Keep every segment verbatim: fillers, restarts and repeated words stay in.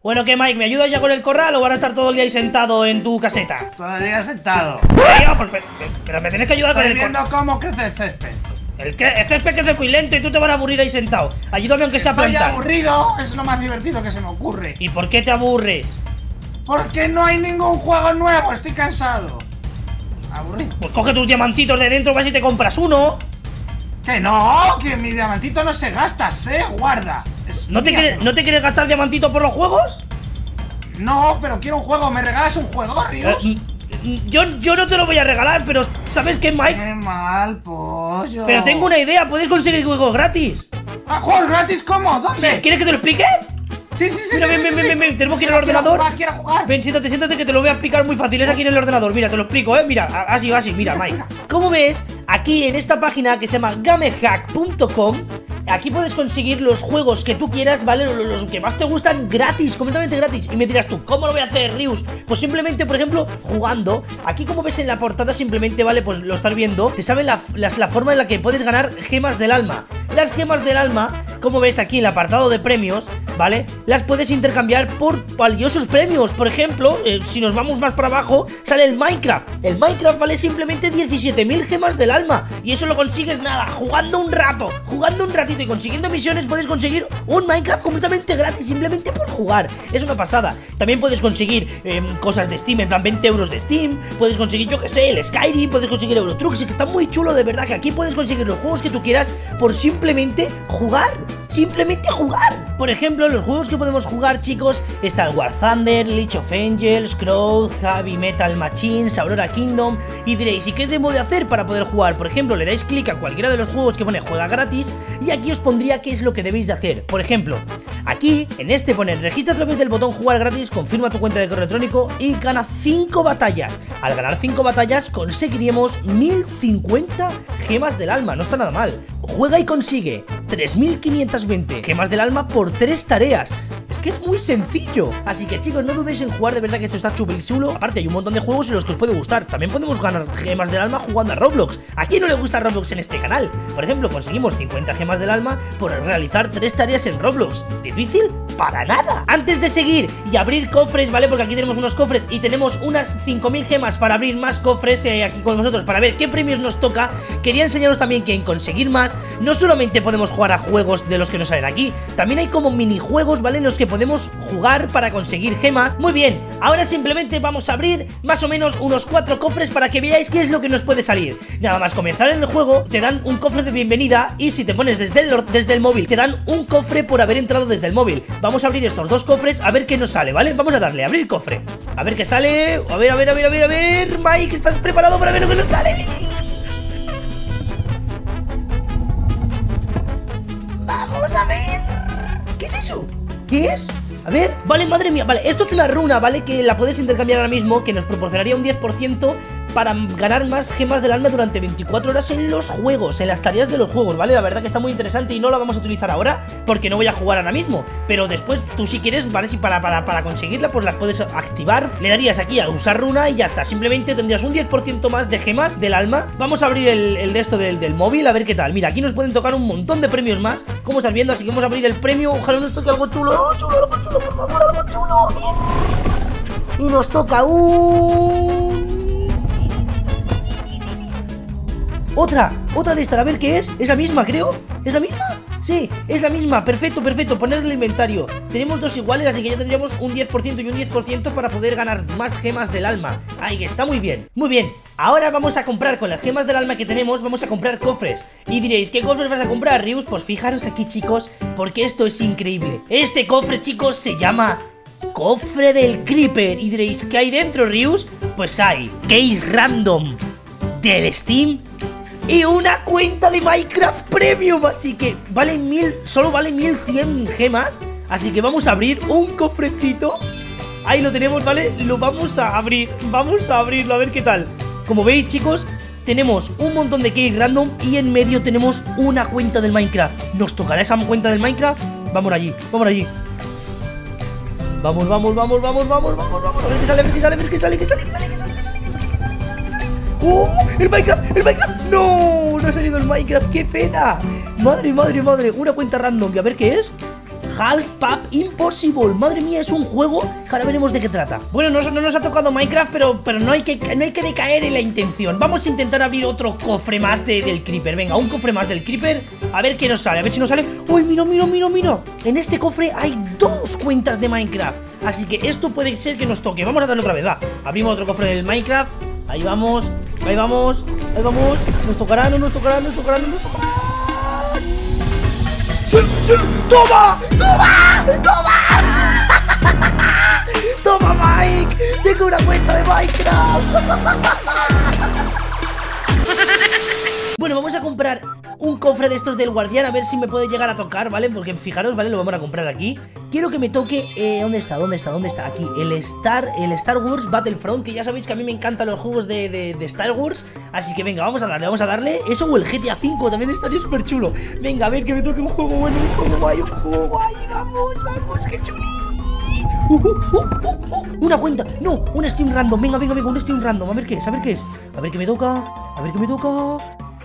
Bueno, ¿qué, Mike? ¿Me ayudas ya con el corral o van a estar todo el día ahí sentado en tu caseta? Todo el día sentado. Tío, pues, pero, pero me tenés que ayudar Estoy con el viendo corral. cómo crece el césped. El, que, el césped crece muy lento y tú te vas a aburrir ahí sentado. Ayúdame aunque sea a Estoy plantar. aburrido, es lo más divertido que se me ocurre. ¿Y por qué te aburres? Porque no hay ningún juego nuevo, estoy cansado. Aburrido. Pues coge tus diamantitos de dentro, vas y te compras uno. Que no, que mi diamantito no se gasta, se guarda. Es ¿No te, mío. quieres, ¿No te quieres gastar diamantitos por los juegos? No, pero quiero un juego, ¿me regalas un juego, Rius? Eh, yo, yo no te lo voy a regalar, pero ¿sabes qué, Mike? Qué mal, pollo. Pero tengo una idea, puedes conseguir juegos gratis. ¿Ah, juegos gratis cómo? ¿Dónde? ¿Quieres que te lo explique? Sí, sí, sí. Mira, sí, ven, sí, ven, sí. ven, ven, tenemos que ir al Quiero ordenador. jugar, quiero jugar. Ven, siéntate, siéntate que te lo voy a explicar muy fácil. Es aquí en el ordenador, mira, te lo explico, eh. Mira, así, así, mira, Mike. Como ves, aquí en esta página que se llama gamerhack punto com, aquí puedes conseguir los juegos que tú quieras, ¿vale? Los, los que más te gustan gratis, completamente gratis. Y me dirás tú, ¿cómo lo voy a hacer, Rius? Pues simplemente, por ejemplo, jugando. Aquí, como ves en la portada, simplemente, ¿vale? Pues lo estás viendo. Te sabe la, la, la forma en la que puedes ganar gemas del alma. Las gemas del alma, como ves aquí en el apartado de premios, ¿vale? Las puedes intercambiar por valiosos premios. Por ejemplo, eh, si nos vamos más para abajo, sale el Minecraft. El Minecraft vale simplemente diecisiete mil gemas del alma. Y eso lo consigues nada, jugando un rato. Jugando un ratito y consiguiendo misiones puedes conseguir un Minecraft completamente gratis, simplemente por jugar. Es una pasada. También puedes conseguir eh, cosas de Steam, en plan veinte euros de Steam. Puedes conseguir, yo que sé, el Skyrim. Puedes conseguir Euro Truck. Es que está muy chulo, de verdad, que aquí puedes conseguir los juegos que tú quieras por simplemente jugar. Simplemente jugar. Por ejemplo, los juegos que podemos jugar, chicos, está el War Thunder, League of Angels, Crow, Heavy Metal Machines, Aurora Kingdom. Y diréis, ¿y qué debo de hacer para poder jugar? Por ejemplo, le dais clic a cualquiera de los juegos que pone juega gratis y aquí os pondría qué es lo que debéis de hacer. Por ejemplo, aquí en este pone registra a través del botón jugar gratis, confirma tu cuenta de correo electrónico y gana cinco batallas. Al ganar cinco batallas conseguiríamos mil cincuenta gemas del alma, no está nada mal. Juega y consigue tres mil quinientas veinte gemas del alma por tres tareas. Es que es muy sencillo. Así que, chicos, no dudéis en jugar, de verdad que esto está súper chulo. Aparte, hay un montón de juegos en los que os puede gustar. También podemos ganar gemas del alma jugando a Roblox. ¿A quién no le gusta Roblox en este canal? Por ejemplo, conseguimos cincuenta gemas del alma por realizar tres tareas en Roblox. ¿Difícil? Para nada. Antes de seguir y abrir cofres, ¿vale? Porque aquí tenemos unos cofres y tenemos unas cinco mil gemas para abrir más cofres eh, aquí con nosotros, para ver qué premios nos toca. Quería enseñaros también que en conseguir más no solamente podemos jugar a juegos de los que nos salen aquí, también hay como minijuegos, ¿vale? En los que podemos jugar para conseguir gemas. Muy bien, ahora simplemente vamos a abrir más o menos unos cuatro cofres para que veáis qué es lo que nos puede salir. Nada más comenzar en el juego, te dan un cofre de bienvenida y si te pones desde el, desde el móvil, te dan un cofre por haber entrado desde el móvil. Vamos a abrir estos dos cofres a ver qué nos sale, ¿vale? Vamos a darle a abrir cofre. A ver qué sale. A ver, a ver, a ver, a ver, a ver. Mike, ¿estás preparado para ver lo que nos sale? Vamos a ver. ¿Qué es eso? ¿Qué es? A ver, vale, madre mía, vale, esto es una runa, ¿vale? Que la puedes intercambiar ahora mismo, que nos proporcionaría un diez por ciento para ganar más gemas del alma durante veinticuatro horas en los juegos, en las tareas de los juegos, ¿vale? La verdad que está muy interesante y no la vamos a utilizar ahora porque no voy a jugar ahora mismo, pero después tú si quieres, ¿vale? Si para, para, para conseguirla pues las puedes activar, le darías aquí a usar runa y ya está, simplemente tendrías un diez por ciento más de gemas del alma. Vamos a abrir el, el de esto del, del móvil a ver qué tal. Mira, aquí nos pueden tocar un montón de premios más, como estás viendo, así que vamos a abrir el premio. Ojalá nos toque algo chulo, algo chulo, algo chulo, por favor, algo chulo. Bien. Y nos toca un... Otra, otra de esta, a ver qué es. ¿Es la misma, creo? ¿Es la misma? Sí, es la misma, perfecto, perfecto. Poner el inventario. Tenemos dos iguales, así que ya tendríamos un diez por ciento y un diez por ciento para poder ganar más gemas del alma. Ahí que está muy bien. Muy bien, ahora vamos a comprar con las gemas del alma que tenemos. Vamos a comprar cofres. Y diréis, ¿qué cofres vas a comprar, Rius? Pues fijaros aquí, chicos, porque esto es increíble. Este cofre, chicos, se llama Cofre del Creeper. Y diréis, ¿qué hay dentro, Rius? Pues hay Case Random del Steam y una cuenta de Minecraft Premium. Así que vale mil, solo vale mil cien gemas. Así que vamos a abrir un cofrecito. Ahí lo tenemos, ¿vale? Lo vamos a abrir, vamos a abrirlo a ver qué tal. Como veis, chicos, tenemos un montón de cake random y en medio tenemos una cuenta del Minecraft. ¿Nos tocará esa cuenta del Minecraft? Vamos allí, vamos allí. Vamos, vamos, vamos, vamos, vamos, vamos, vamos. A ver qué sale, a ver qué sale, a ver qué sale, qué sale, qué sale, qué sale, qué sale, qué sale, qué sale, qué sale, qué sale. ¡Oh! ¡El Minecraft! ¡El Minecraft! ¡No! No ha salido el Minecraft, qué pena. Madre, madre, madre. Una cuenta random. Y a ver qué es. Half Pub Impossible. Madre mía, es un juego que ahora veremos de qué trata. Bueno, no, no nos ha tocado Minecraft, pero, pero no, hay que, no hay que decaer en la intención. Vamos a intentar abrir otro cofre más de, del Creeper. Venga, un cofre más del Creeper. A ver qué nos sale, a ver si nos sale. ¡Uy, mira, mira, mira, mira! En este cofre hay dos cuentas de Minecraft, así que esto puede ser que nos toque. Vamos a darle otra vez, va. Abrimos otro cofre del Minecraft. Ahí vamos, ahí vamos, ahí vamos. Nos tocará, no nos tocará, nos tocará, no nos tocará. ¡Sí, sí! ¡Toma! ¡Toma! ¡Toma! ¡Toma, Mike! ¡Tengo una cuenta de Minecraft! Bueno, vamos a comprar un cofre de estos del guardián, a ver si me puede llegar a tocar, ¿vale? Porque fijaros, ¿vale? Lo vamos a comprar aquí. Quiero que me toque, eh, ¿dónde está? ¿Dónde está? ¿Dónde está? Aquí, el Star, el Star Wars Battlefront, que ya sabéis que a mí me encantan los juegos de, de, de Star Wars. Así que venga, vamos a darle, vamos a darle. Eso o el G T A cinco, también estaría súper chulo. Venga, a ver, que me toque un juego bueno, un juego guay, un juego guay. Vamos, vamos, qué chuli. Uh, uh, uh, uh, uh, una cuenta, no, un Steam random. Venga, venga, venga, un Steam random, a ver qué es, a ver qué es. A ver qué me toca, a ver qué me toca.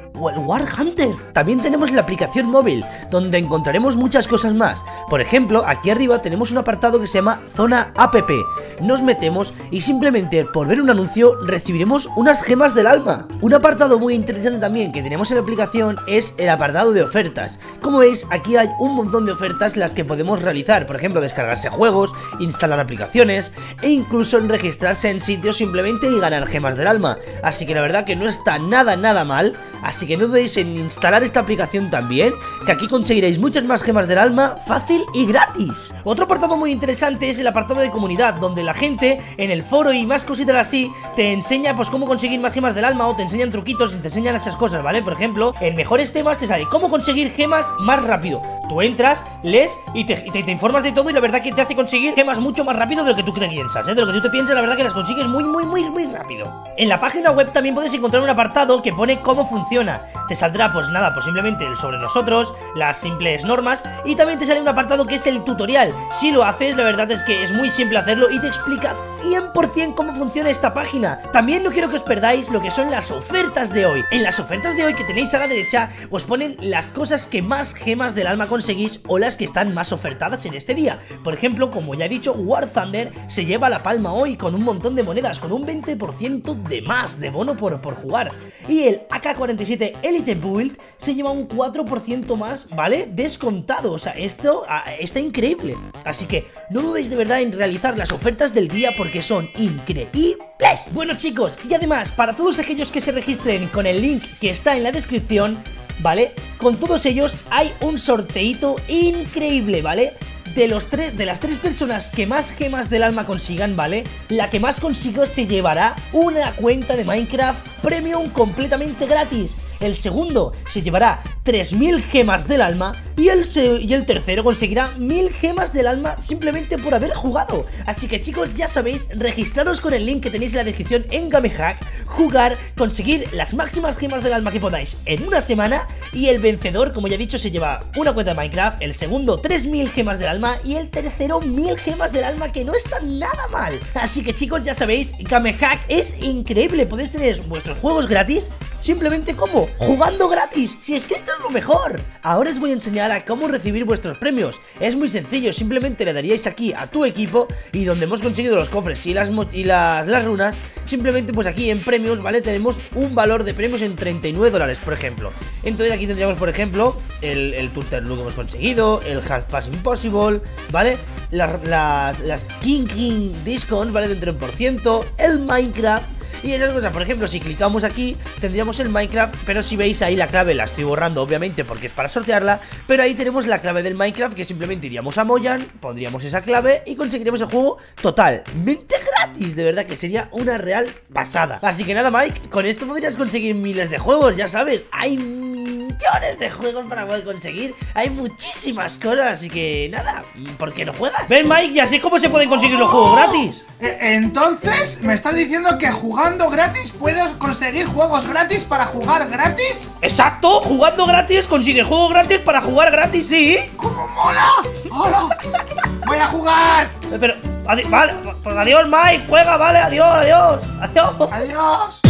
War Hunter. También tenemos la aplicación móvil, donde encontraremos muchas cosas más. Por ejemplo, aquí arriba tenemos un apartado que se llama Zona App. Nos metemos y simplemente por ver un anuncio recibiremos unas gemas del alma. Un apartado muy interesante también que tenemos en la aplicación es el apartado de ofertas. Como veis, aquí hay un montón de ofertas las que podemos realizar. Por ejemplo, descargarse juegos, instalar aplicaciones e incluso registrarse en sitios simplemente y ganar gemas del alma. Así que la verdad que no está nada nada mal. Así que no dudéis en instalar esta aplicación también, que aquí conseguiréis muchas más gemas del alma fácil y gratis. Otro apartado muy interesante es el apartado de comunidad, donde la gente en el foro y más cositas así te enseña pues cómo conseguir más gemas del alma, o te enseñan truquitos y te enseñan esas cosas, ¿vale? Por ejemplo, en mejores temas te sale cómo conseguir gemas más rápido. Tú entras, lees y te, te, te informas de todo, y la verdad que te hace conseguir gemas mucho más rápido de lo que tú te piensas, ¿eh? De lo que tú te piensas, la verdad que las consigues muy, muy, muy, muy rápido. En la página web también puedes encontrar un apartado que pone cómo funciona. Te saldrá pues nada, pues simplemente el sobre nosotros, las simples normas, y también te sale un apartado que es el tutorial. Si lo haces, la verdad es que es muy simple hacerlo y te explica cien por cien cómo funciona esta página. También no quiero que os perdáis lo que son las ofertas de hoy. En las ofertas de hoy que tenéis a la derecha os ponen las cosas que más gemas del alma conseguís o las que están más ofertadas en este día. Por ejemplo, como ya he dicho, War Thunder se lleva la palma hoy con un montón de monedas, con un veinte por ciento de más de bono por, por jugar. Y el A K cuarenta y siete Elite Build se lleva un cuatro por ciento más, ¿vale? Descontado. O sea, esto ah, está increíble. Así que no dudéis de verdad en realizar las ofertas del día, porque son increíbles. Bueno, chicos, y además, para todos aquellos que se registren con el link que está en la descripción, ¿vale? Con todos ellos hay un sorteito increíble, ¿vale? De, los tres, de las tres personas que más gemas del alma consigan, ¿vale? La que más consiga se llevará una cuenta de Minecraft Premium completamente gratis. El segundo se llevará tres mil gemas del alma y el, y el tercero conseguirá mil gemas del alma simplemente por haber jugado. Así que, chicos, ya sabéis, registraros con el link que tenéis en la descripción en GameHack, jugar, conseguir las máximas gemas del alma que podáis en una semana, y el vencedor, como ya he dicho, se lleva una cuenta de Minecraft, el segundo tres mil gemas del alma y el tercero mil gemas del alma, que no está nada mal. Así que, chicos, ya sabéis, GameHack es increíble, podéis tener vuestros juegos gratis simplemente como jugando gratis. Si es que esto es lo mejor. Ahora os voy a enseñar a cómo recibir vuestros premios. Es muy sencillo, simplemente le daríais aquí a tu equipo, y donde hemos conseguido los cofres y las, y las, las runas, simplemente pues aquí en premios, ¿vale? Tenemos un valor de premios en treinta y nueve dólares, por ejemplo. Entonces aquí tendríamos, por ejemplo, el, el Turtle Look que hemos conseguido, el Half Pass Impossible, ¿vale? Las, las, las King King Discounts, ¿vale? Del tres por ciento, el Minecraft. Y esas cosas, por ejemplo, si clicamos aquí tendríamos el Minecraft, pero si veis ahí la clave la estoy borrando obviamente porque es para sortearla, pero ahí tenemos la clave del Minecraft, que simplemente iríamos a Mojang, pondríamos esa clave y conseguiríamos el juego totalmente gratis. De verdad que sería una real pasada. Así que nada, Mike, con esto podrías conseguir miles de juegos, ya sabes, hay millones de juegos para poder conseguir, hay muchísimas cosas, así que nada, ¿por qué no juegas? Ven, Mike, ya sé cómo se pueden conseguir los juegos gratis. Entonces, ¿me estás diciendo que jugando gratis puedes conseguir juegos gratis para jugar gratis? Exacto, jugando gratis consigues juegos gratis para jugar gratis, sí. ¡Cómo mola! ¡Hola! ¡Voy a jugar! Pero, adi vale, pues adiós, Mike, juega, vale, adiós, adiós, adiós. Adiós.